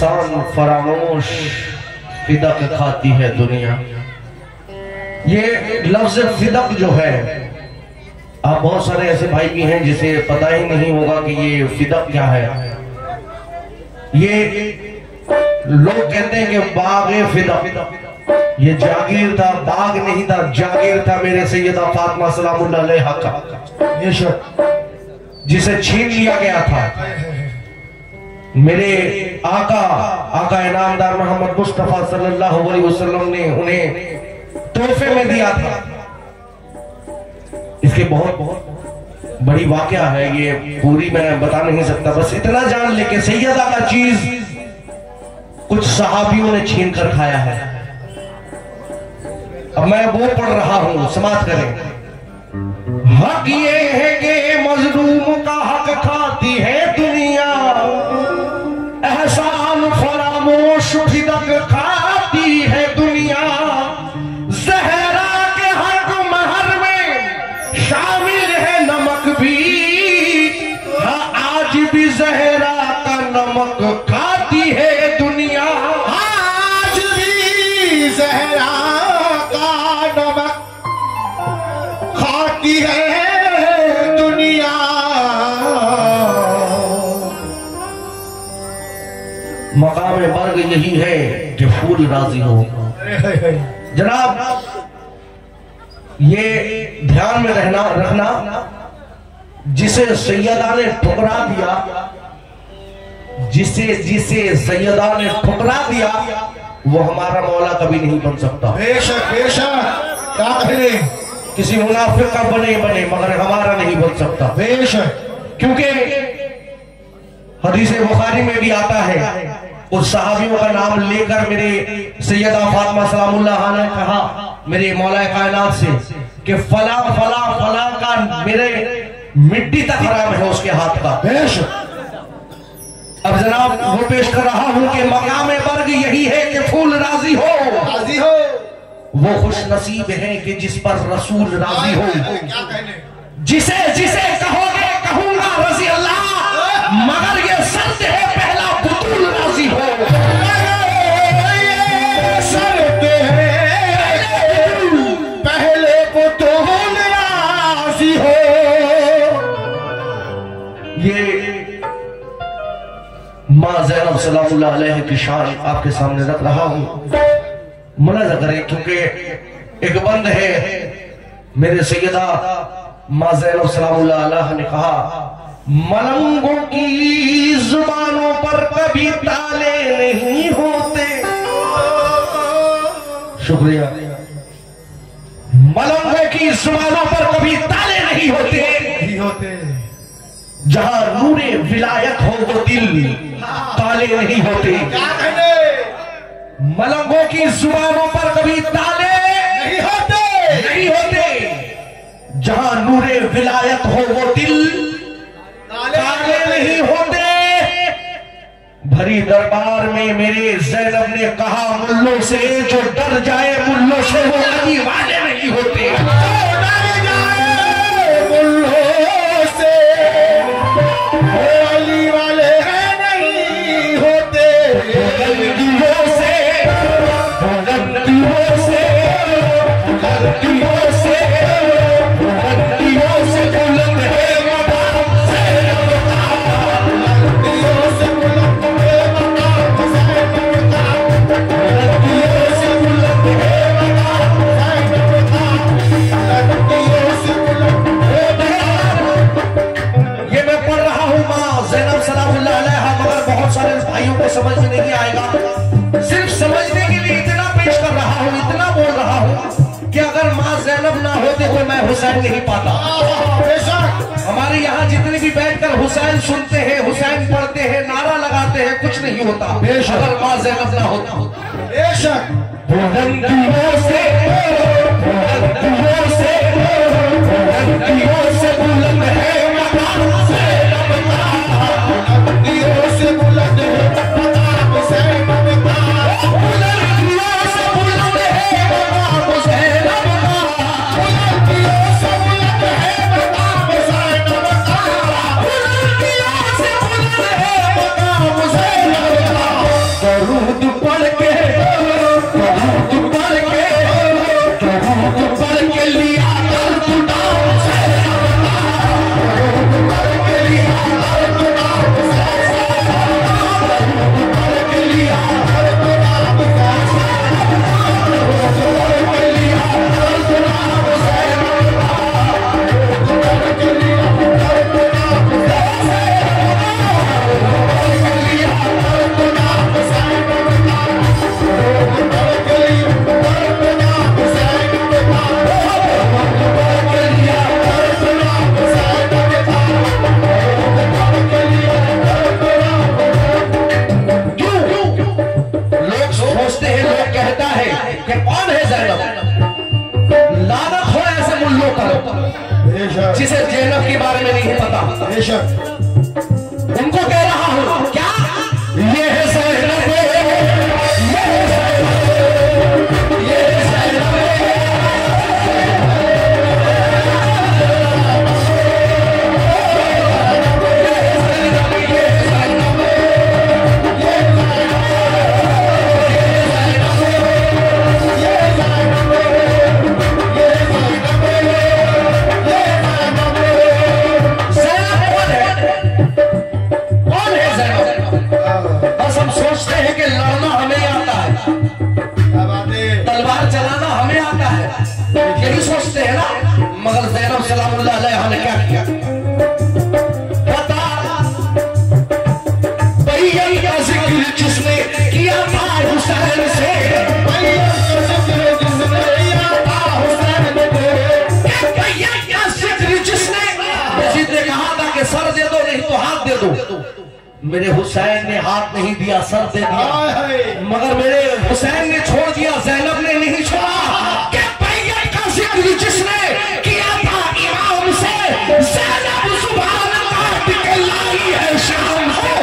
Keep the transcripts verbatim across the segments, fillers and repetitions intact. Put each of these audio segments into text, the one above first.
एहसान फरामोश फिदक खाती है दुनिया। ये लफ्ज फिदक जो है, आप बहुत सारे ऐसे भाई भी हैं जिसे पता ही नहीं होगा कि ये फिदक क्या है। ये लोग कहते हैं कि बाग फिदक, ये जागीर था, बाग नहीं था, जागीर था मेरे सैयदा फातिमा सलामुल्लाह अलैहा का, ये शख्स जिसे छीन लिया गया था। मेरे आका आका इनामदार मोहम्मद मुस्तफा सल्लल्लाहु अलैहि वसल्लम ने उन्हें तोहफे में दिया था। इसके बहुत बहुत बड़ी वाकया है, ये पूरी मैं बता नहीं सकता, बस इतना जान ले कि सैयदा का चीज कुछ सहाबियों ने छीन कर खाया है। अब मैं वो पढ़ रहा हूं, समाप्त करें। हक ये है कि मजलूम का हक खाती है दुनिया, एहसान फरामोश फिदक खाती है दुनिया। जहरा के हक महर में शामिल है नमक भी, हाँ आज भी जहरा का नमक खाती है दुनिया। आज भी जहरा का नमक खाती है दुनिया। मकाम बर्ग यही है कि फूल राजी हो। जनाब ये ध्यान में रहना रखना, जिसे सैयदा ने ठुकरा दिया, जिसे जिसे सैयदा ने ठुकरा दिया, वो हमारा मौला कभी नहीं बन सकता। बेशक बेशक, क्या कहने, किसी मुनाफिक का बने बने मगर हमारा नहीं बन सकता। बेशक, क्योंकि हदीस बुखारी में भी आता है, उस सहाबियों का नाम लेकर मेरे सैयदा फातिमा सलामुल्लाह ने कहा मेरे मौला कायनात से कि फला फला फला का मेरे मिट्टी तक हराम है उसके हाथ का। बेशक। अब जनाब वो पेश कर रहा हूं कि मकाम बर्ग यही है कि फूल राजी हो, राजी हो। वो खुश नसीब है कि जिस पर रसूल राजी हो। क्या कहने, जिसे जिसे कहोगे कहूंगा रजी अल्लाह, मगर ये शर्त है पहला बुतूल राजी हो। शर्त है पहले बुतूल राजी हो। ये माँ ज़ैनब सलामुल्लाह अलैहा की शान आपके सामने रख रहा हूं, मुलाजा करें। क्योंकि एक बंद है, मेरे सैयदा माँ ज़ैनब सलामुल्लाह अलैहा ने कहा, मलंगों की जुबानों पर कभी ताले नहीं होते। शुक्रिया। मलंगों की जुबानों पर कभी ताले नहीं होते, नहीं होते। जहां नूरे विलायत हो वो दिल ताले नहीं होते। क्या कहने, मलंगों की जुबानों पर कभी ताले नहीं होते, नहीं होते। जहां नूरे विलायत हो वो दिल ताले नहीं होते। भरी दरबार में मेरे ज़ैनब ने कहा मुल्लों से, जो डर जाए मुल्लों से वो अली वाले नहीं होते। डर जाए मुल्लों से वो अली वाले नहीं होते। गलतियों से गलतियों से गलतियों से गलतियों से बुलंद है मकाम ज़ैनब का। गलतियों से बुलंद है मकाम ज़ैनब का। गलतियों से बुलंद है मकाम ज़ैनब का। गलतियों से बुलंद है मकाम। ये मैं पढ़ रहा हूँ माँ ज़ैनब सलामुल्लाह अलैहा, मगर बहुत सारे भाइयों को समझ में नहीं आएगा। सिर्फ समझने के लिए इतना पेश कर रहा हूँ, इतना बोल रहा हूँ कि अगर माँ ज़ैनब ना होते तो मैं हुसैन नहीं पाता। बेशक। हमारे यहाँ जितने भी बैठकर हुसैन सुनते हैं, हुसैन पढ़ते हैं, नारा लगाते हैं, कुछ नहीं होता अगर माँ ज़ैनब ना होता। बेशक। बुलंदियों से बुलंदियों से बुलंदियों से बुलंद है मकाम ज़ैनब का। गलतियों से बुलंद है मकाम ज़ैनब का। बुलंदियों से बुलंद है मकाम ज़ैनब का। गलतियों से बुलंद है मकाम ज़ैनब का। बुलंदियों से बुलंद है मकाम ज़ैनब का। दरूद पढ़ के दरूद पढ़ के दरूद पढ़ के लिया दर्द नाम से दरूद पढ़ के लिया दर्द नाम से दरूद पढ़ के लिया दर्द नाम से दरूद पढ़ के लिया दर्द नाम से दरूद पढ़ के लिया दर्द नाम से जिसे ज़ैनब के बारे में नहीं पता, उनको कह रहा हूं क्या ये है ज़ैनब, ये है ज़ैनब, ये है ज़ैनब, मगर ज़ैनब सलामुल्लाह अलैहा ने क्या किया बता, बैयन का जिक्र जिसने किया था हुसैन से, बैयन का जिक्र जिसने किया था हुसैन से, बैयन का जिक्र जिसने यजीद ने कहा था कि सर दे दो नहीं तो हाथ दे दो, मेरे हुसैन ने हाथ नहीं दिया सर दे दिया, मगर मेरे हुसैन ने छोड़ दिया ज़ैनब ने नहीं छोड़ा। जिसने किया था इमाम से ज़ैनब सुभान अल्लाह के लाई है शाम है,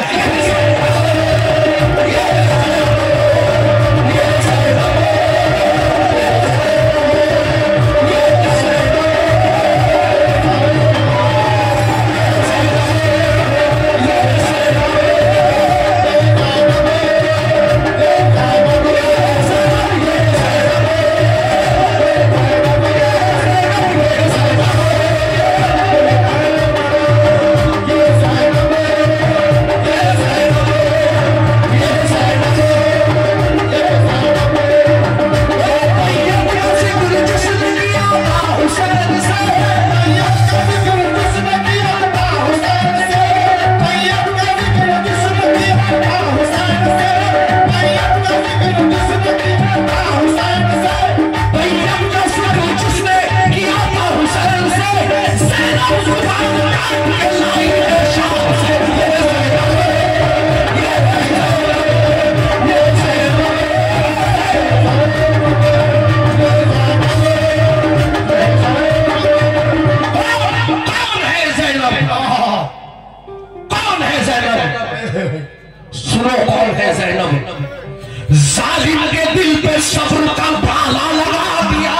सुनो कौन है ज़ैनब, जालिम के दिल पे सब्र का भाला लगा दिया,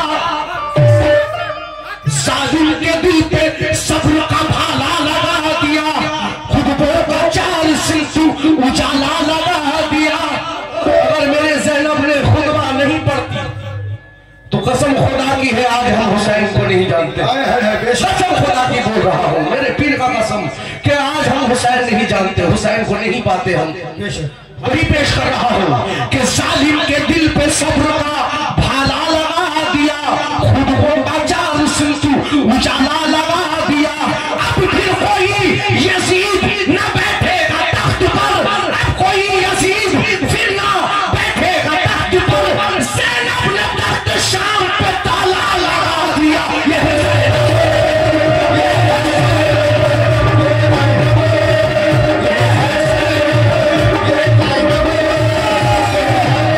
जालिम के दिल पे सब्र का भाला लगा दिया, खुतबों का चार सिलसिल उजाला लगा दिया। अगर मेरे ज़ैनब ने खुतबा नहीं पढ़ती तो कसम खुदा की है आज हम हुसैन को नहीं जानते, कसम खुदा की बोल रहा हूँ, मेरे पीर का कसम कि आज हम हुसैन नहीं जानते, हुसैन को नहीं पाते हम। वही पेश कर रहा हूँ कि जालिम के दिल पे सब्र का भाला लगा दिया, खुतबों का चार सिलसिल उजाला लगा दिया। अब फिर कोई यजीद न बैठेगा तख्त पर, अब कोई यजीद फिर ना बैठेगा तख्त पर, ज़ैनब ने तख्त शाम पे ताला लगा दिया। ये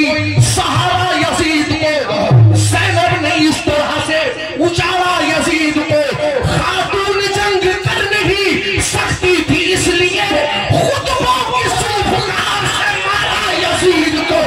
कोई सहारा यजीद को, ज़ैनब ने इस तरह से उजाला यजीद को। खातून जंग कर नहीं सकती थी, इसलिए खुतबों की सुल्फुकार से मारा यजीद को।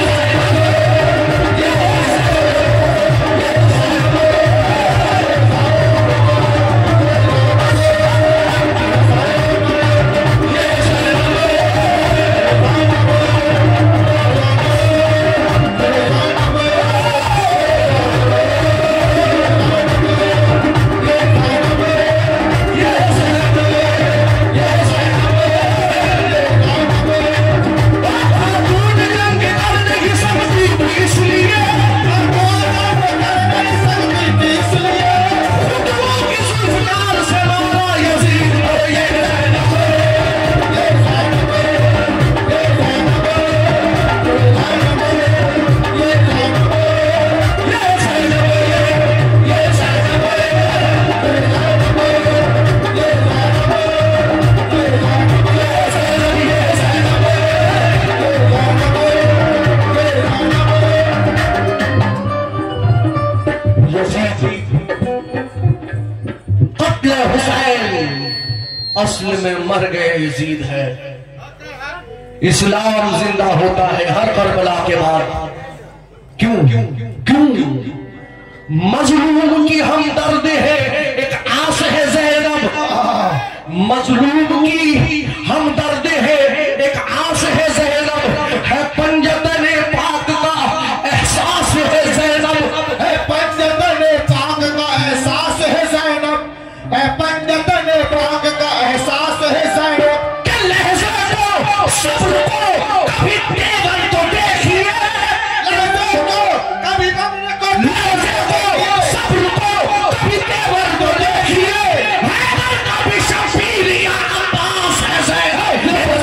असल में मर गए यजीद है। इस्लाम जिंदा होता है हर करबला के बाद। क्यों क्यों मजलूम की हमदर्द है, एक आस है ज़ैनब। मजलूम की हमदर्द है, एक आस है ज़ैनब। है पंजतने पाक का एहसास है ज़ैनब, है पंजतने पाक का एहसास है ज़ैनब, है पंजतने पाक का एहसास है ज़ैनब। के लहज़े को सब्र को कभी तेवर तो देखिए, लहज़े को कभी कभी को लहज़े को सब्र को कभी तेवर तो देखिए। हैदर का भी शफीर या अब्बास है ज़ैनब।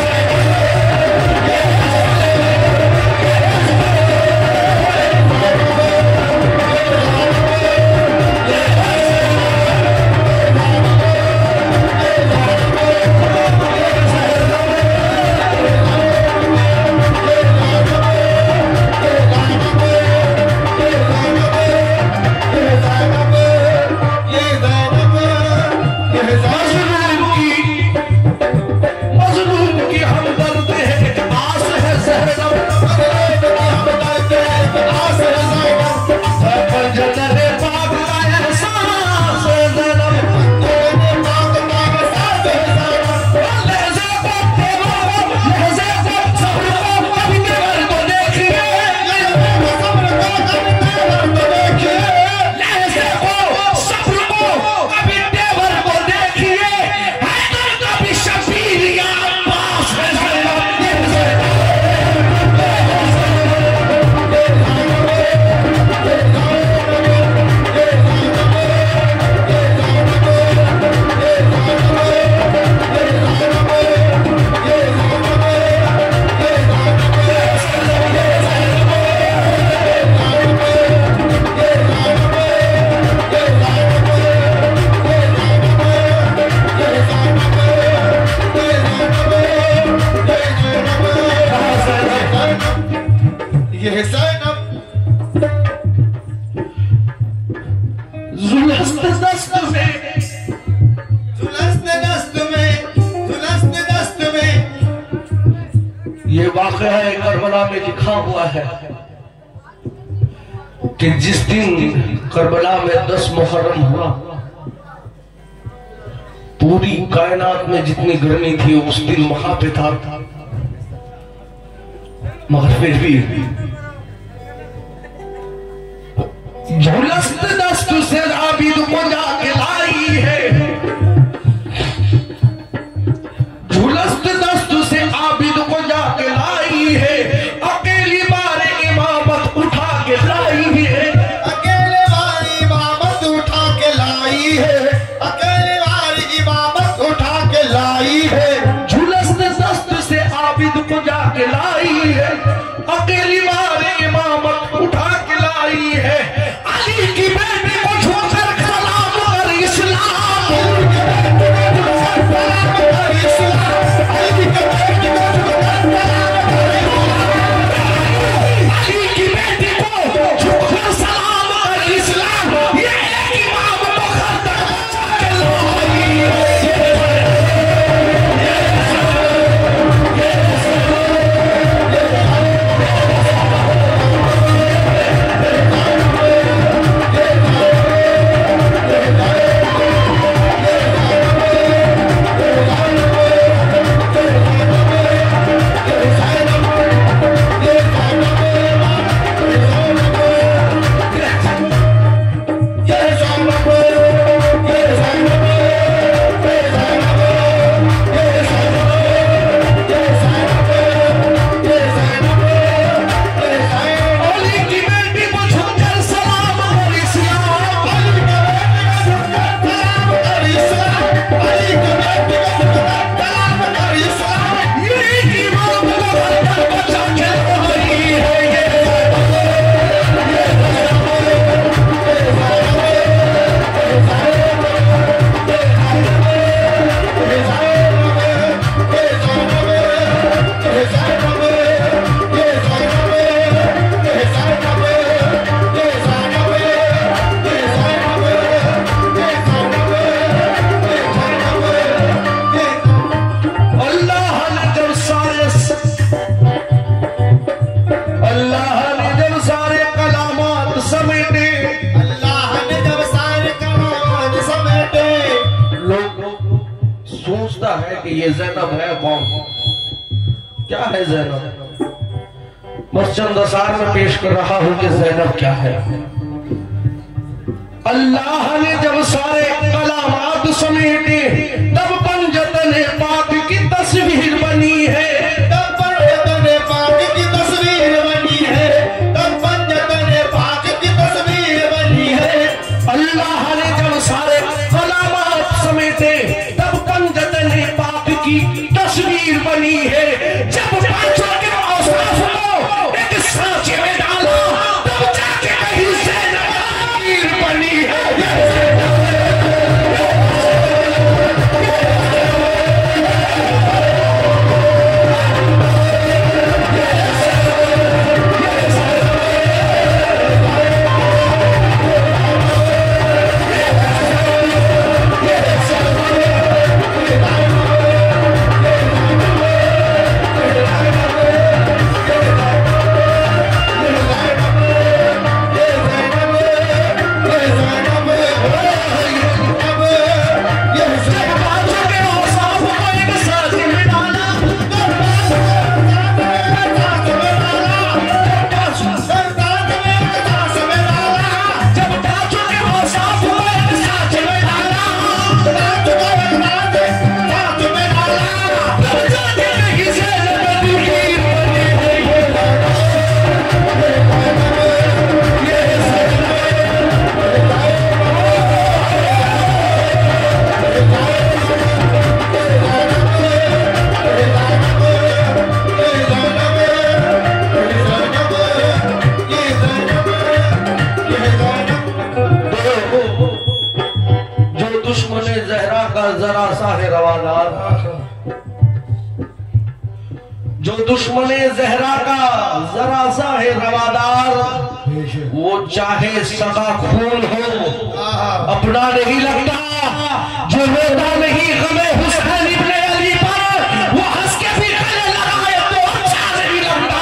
ये वाक़या है करबला में लिखा हुआ है कि जिस दिन करबला में दस मुहर्रम हुआ, पूरी कायनात में जितनी गर्मी थी उस दिन वहां पे था, मगर फिर भी झुलस्त दस्त से आबिद को जाके लाई है, झुलस्त दस्त से आबिद को जाके लाई है, अकेली बारे इमामत उठा के लाई है, अकेले वाली इमामत उठा के लाई है, अकेले वाली इमामत उठा के लाई है। झुलस्त दस्त से आबिद को जाके लाई है, अकेली बारे इमामत उठा के लाई है। अली की बेटी को छोड़कर सलाम ये ज़ैनब है कौन, क्या है ज़ैनब? बस चंद असार में पेश कर रहा हूं कि ज़ैनब क्या है। अल्लाह ने जब सारे कलामात समेटे तब पंजतन पाक की तस्वीर बनी है, तब पंजतन पाक की तस्वीर बनी है, तब पंजतन पाक की तस्वीर बनी है। अल्लाह ने जब सारे कलामात समेटे तब पंजतन पाक की तस्वीर बनी है। जब पांचों के औसाफ को एक सांचे में डाला तब जाके कहीं ज़ैनब तस्वीर बनी है। जो दुश्मन ज़हरा का जरा सा है रवादार, वो चाहे सगा खून हो अपना नहीं लगता, जो रोता नहीं गमे हुसैन इब्ने अली पर वो हंस के भी गले लगाए तो अच्छा नहीं लगता।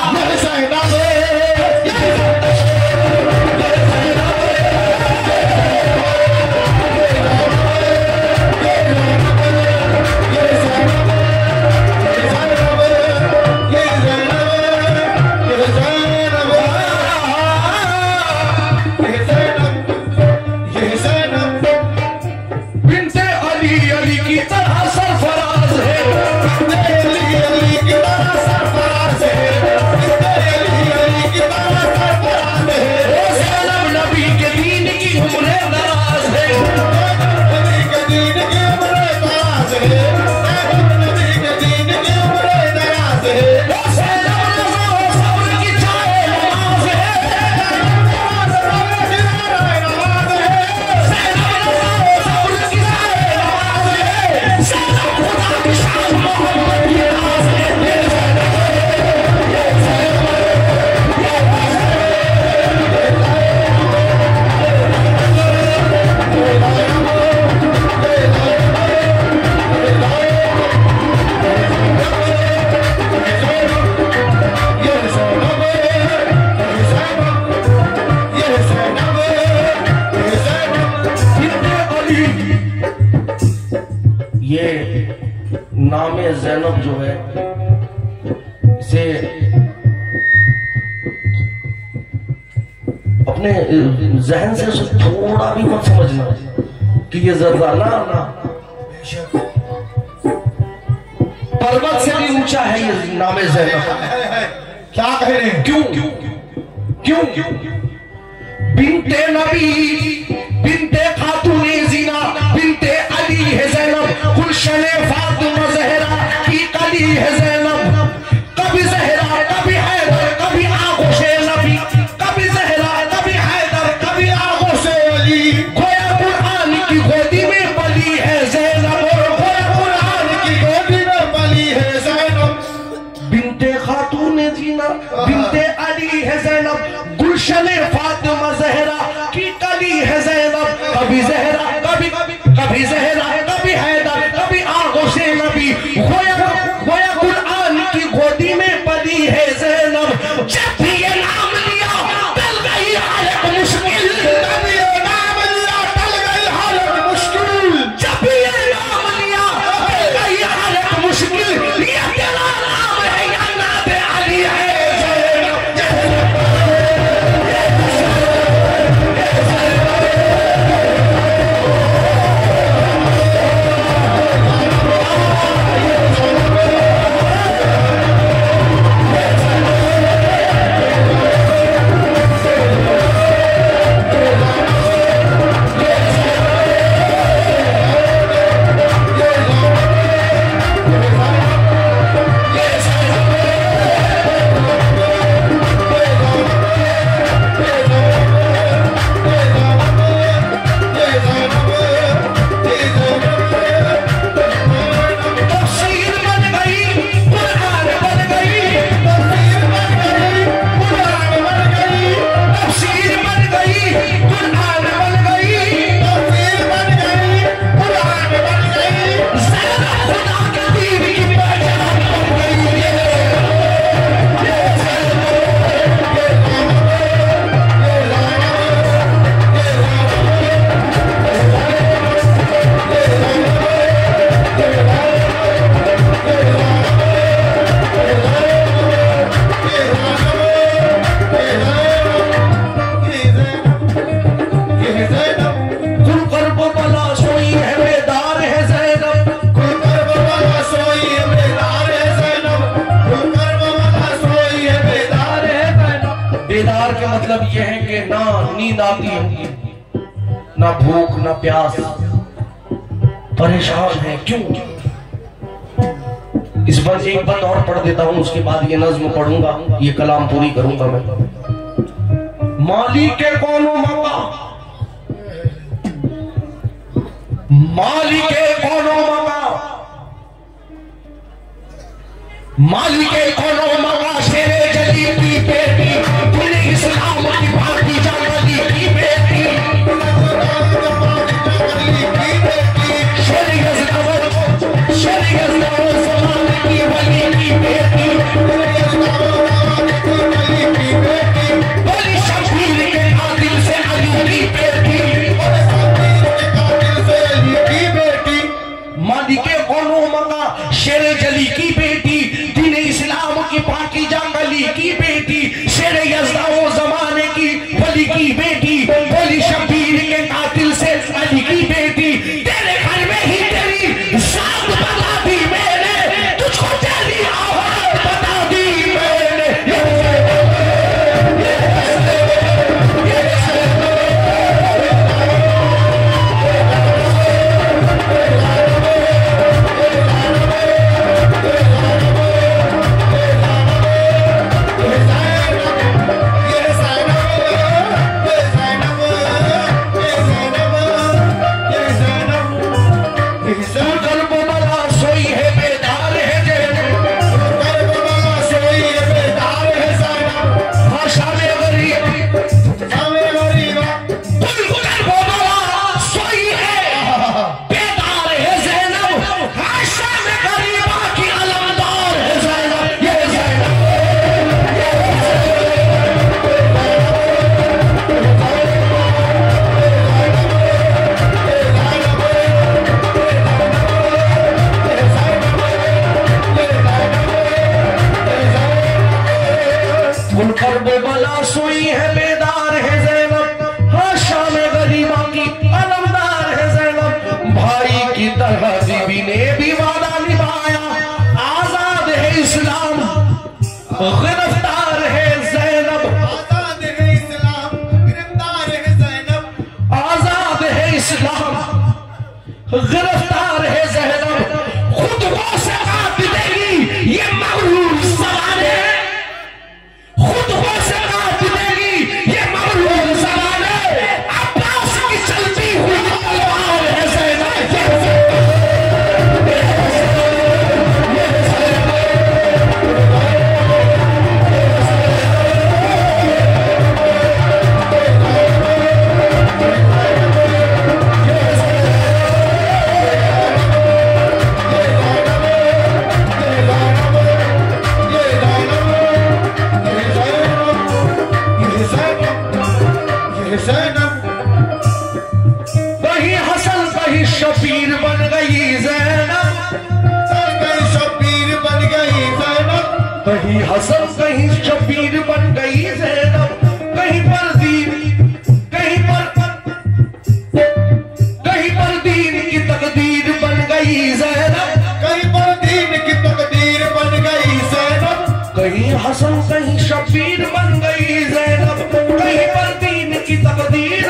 ये नामे ज़ैनब जो है इसे अपने जहन से उसे थोड़ा भी मत समझना कि ये ज़रदाना ना पर्वत से भी ऊंचा है ये नामे ज़ैनब। क्या कह रहे हैं? क्यों क्यों क्यों बिनते नबी बिनते खातूने ज़ीना बिनते अली है ज़ैनब, गुलशने फातिमा ज़हरा की कली है ज़ैनब। कभी ज़हरा कभी हैदर कभी आगोशे नबी, कभी ज़हरा कभी हैदर कभी आगोशे अली। गोया कुरान की गोदी में पली है ज़ैनब, गोया कुरान की गोदी में पली है ज़ैनब। बिनते खातूने ज़ीना बिनते अली है ज़ैनब, गुलशने फातिमा ज़हरा की कली है ज़ैनब। कभी ज़हरा कभी कभी ज़हरा कभी हैदर कभी आगोशे नबी, गोया गोया कुरान की गोदी में पली है ज़ैनब। जब भी ये नाम लिया टल गई हालत मुश्किल, जब ये नाम लिया टल गई हालत मुश्किल, जब भी ये नाम लिया टल गई हालत मुश्किल। बेदार के मतलब यह है कि ना नींद आती है, ना भूख, ना प्यास, परेशान है। क्यों? इस बार एक बात और पढ़ देता हूं, उसके बाद ये नज्म पढ़ूंगा, ये कलाम पूरी करूंगा मैं। माली के कोनो मका, माली के कोनो मका, माली के कोनो मका, शेरे जली की बेटी, पूरे इस्लाम की भाती जागली की बेटी, शेरे यज़दावत, शेरे यज़दावत ज़माने की वली की बेटी, वली शबीर के कातिल से अली की बेटी, माली के कोनो मका, शेरे जली की बेटी, दीन इस्लाम की पाकी जागली की बेटी, शेरे यज़दावत ज़माने की वली की बेटी, वली शबीर के कातिल से अली की बेटी, तेरे घर में ही तेरी साथ बता दी मैंने, तुझको तेरी आवाज़ बता दी मैंने। बला सोई है बेदार है ज़ैनब, हाशा में गरीबा की अलमदार है ज़ैनब, भाई की तरह बीबी ने भी वादा निभाया, आजाद है इस्लाम, गिरफ्तार है ज़ैनब, आजाद है इस्लाम, गिरफ्तार है ज़ैनब, आजाद है इस्लाम, गिरफ्तार है ज़ैनब, खुद को से काट देगी ये मगरूर ज़माने, खुद को से काट देगी ये मगरूर ज़माने, अब्बास की चलती हुई तलवार है ज़ैनब। कहीं हसन कहीं शबीर बन गई ज़ैनब, कहीं शबीर बन गई ज़ैनब, कहीं हसन कहीं शबीर बन गई ज़ैनब, कहीं पर दीन कहीं पर कहीं पर दीन की तकदीर बन गई ज़ैनब, कहीं पर दीन की तकदीर बन गई ज़ैनब, कहीं हसन कहीं शबीर बन गई ज़ैनब, कहीं पर दीन की तकदीर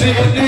इन